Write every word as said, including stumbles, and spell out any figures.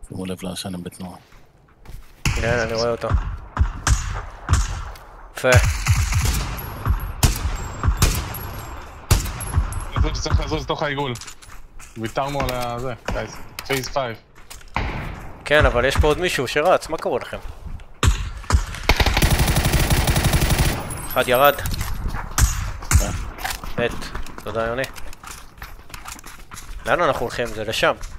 שימו לב לשנים בתנועה. כן, אני רואה אותו. יפה. אני חושב שצריך לזוז לתוך העיגול. ויתרנו על זה, גייז. פייס פייב. כן, אבל יש פה עוד מישהו שרץ, מה קורה לכם? אחד ירד. מת. תודה יוני. לאן אנחנו הולכים? זה לשם.